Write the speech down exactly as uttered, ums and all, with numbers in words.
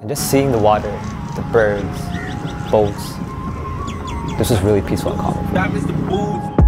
And just seeing the water, the birds, boats, this was really peaceful and calming for me. That is the booth.